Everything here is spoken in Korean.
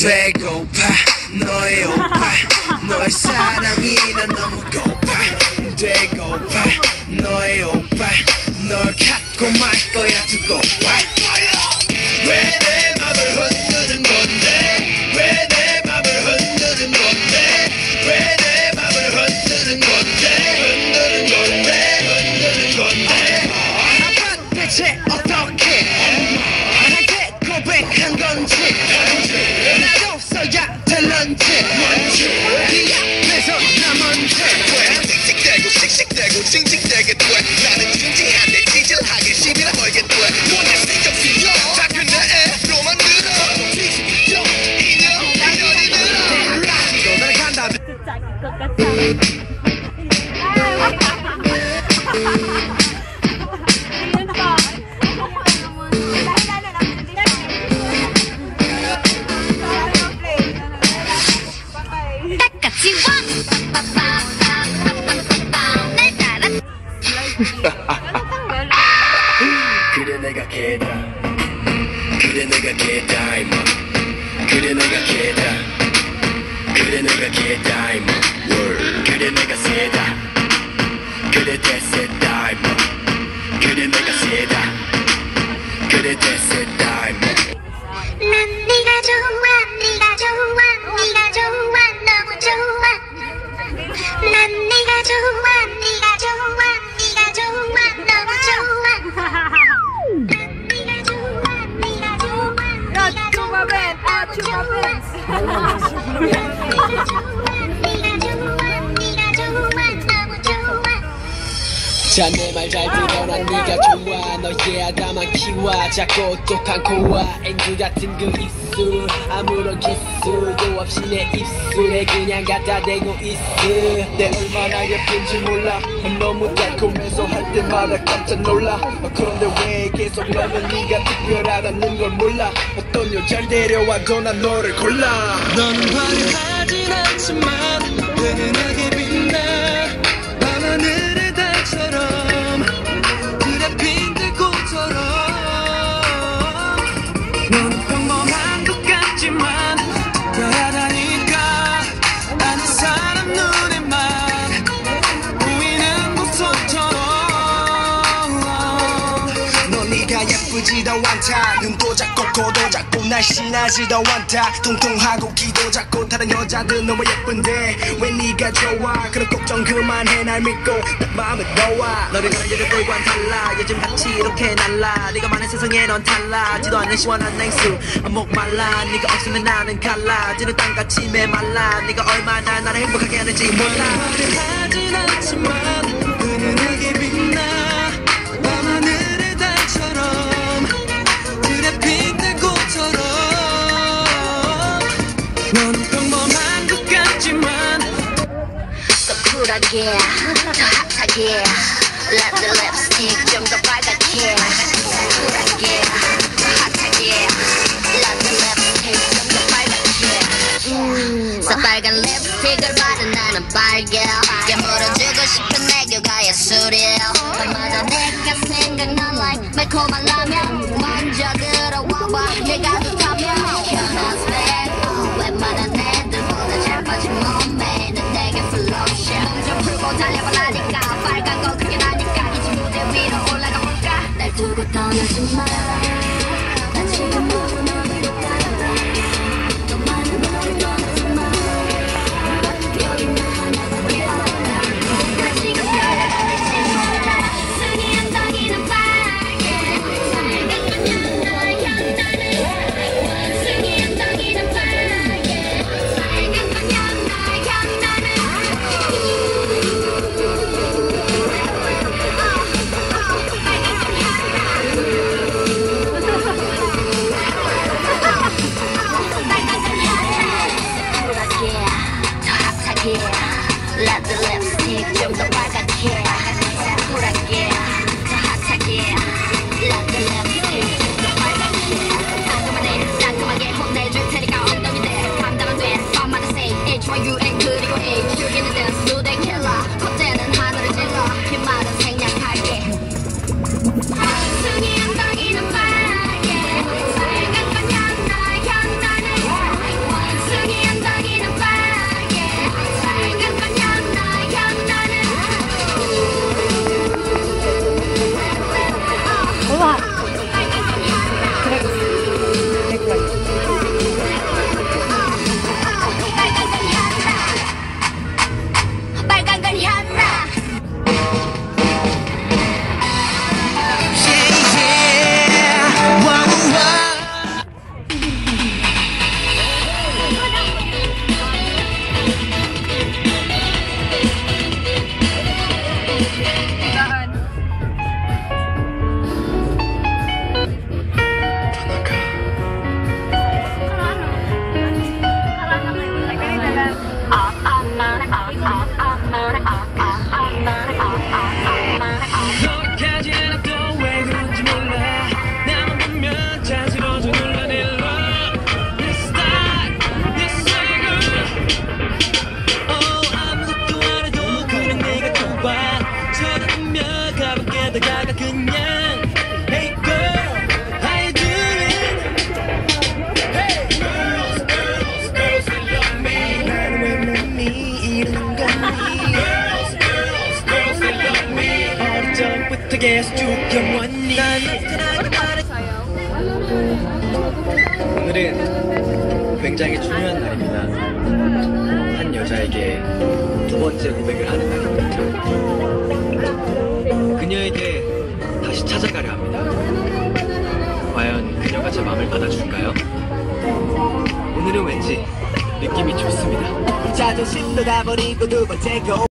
배고파 너의 오빠 너의 사랑이 난 너무 고파 배고파 너의 오빠 널 갖고 말 거야 두고 왜 내 맘을 흔드는 건데 왜 내 맘을 흔드는 건데 왜 내 맘을 흔드는 건데 흔드는 건데 아빠 대체 어떻게 나한테 고백한 건지 나도 써야 될런지 네 앞에서 나 먼저 씩씩대고 씩씩대고 징징대게 돼 나는 진지한데 찌질하게 시비나 걸게 돼 뭔가 쓸데없이 다 그네로만 들어 뒤집죠 인연이 늘어 너를 간다 그래 내가 개다 그래 내가 개다 임마 그래 내가 개다 그래 내가 개다 임마 그래 내가 세다 그래 대세다 임마 그래 내가 세다 그래 대세다 임마 난 네가 좋아 네가 좋아 네가 좋아 너무 좋아 난 네가 좋아 네가 좋아 네가 좋아 너무 좋아 난 네가 좋아 네가 좋아 네가 좋아 너무 좋아 네가 좋아 네가 좋아 네가 좋아 너무 좋아 자 내 말 잘 들어 난 네가 좋아 너의 아담한 키와 작고 똑똑한 코와 앵두 같은 그 입술 아무런 기술도 없이 내 입술에 그냥 갖다 대고 있어 내 얼마나 예쁜지 몰라 너무 달콤해서 할 때마다 깜짝 놀라 그런데 왜 계속 너는 네가 특별하다는 걸 몰라 어떤 여자를 데려와도 난 너를 골라 너는 화려하진 않지만 은은하게 빛나 밤하늘의 달처럼 그래 빈들꽃처럼 너는 평범한 것 같지만 별하다니까 아는 사람 눈에만 보이는 목소처럼 너 네가 예쁘지도 않다 눈도 작고 코도 작고 날씬하지도 않다 통통하고 키도 작고 다른 여자들 너무 예쁜데 왜 네가 좋아 그런 걱정 그만해 날 믿고 딱 마음에 넣어와 너를 가는 여자들과는 달라 요즘 같이 이렇게 날라 네가 많은 세상에 넌 달라지도 않는 시원한 냉수 목말라 네가 없으면 나는 갈라지는 땅같이 메말라 네가 얼마나 나를 행복하게 하는지 몰라 화려하진 않지만 은은하게 빛나 밤하늘의 달처럼 그래 빈들꽃처럼 넌 평범한 것 같지만 더 쿨하게 더 핫하게 Let the lipstick 좀 더 빨갛게 쿨하게 더 핫하게 Let the lipstick 좀 더 빨갛게 새빨간 립스틱을 바른 나는 빨개 깨물어주고 싶은 내 교가 예술이야 밤마다 내가 생각난 like 매콤한 라면 먼저 들어와봐 내가 좋다면 현한 스펙 웬만한 애들보다 잘 빠진 몸매 는 내게 플로션 좀 풀고 달려봐라니까 빨간 거 그게 나니까 이제 무대 위로 올라가 볼까 날 두고 떠나지 마 난 지금 너무 너를 따라가 또 많은 너를 떠나지 마 여기 나 하나밖에 없다 난 지금 별을 몰라 순이 언덕이는 빨개 빨간 건 너의 향나는 순이 언덕이는 빨개 빨간 건 너의 향나는 Let the lipstick 좀 더 빨갛게 쿨하게 더 핫하게 Let the lipstick 좀 더 빨갛게 따끔하네 따끔하게 혼내줄 테니까 엉덩이 대 감당 안 돼 밤마다 say H-Y-U-N 그리고 A 죽이는 댄스 무대 킬러 콧대는 하늘을 찔러 빈말은 생략할게 순이 엉덩이는 빨개 빨간 건 향나는 계속 죽여왔니. 오늘은 굉장히 중요한 날입니다. 한 여자에게 두 번째 고백을 하는 날입니다. 그녀에게 다시 찾아가려 합니다. 과연 그녀가 제 마음을 받아줄까요? 오늘은 왠지 느낌이 좋습니다. 자존심도 다 버리고 두 번째 고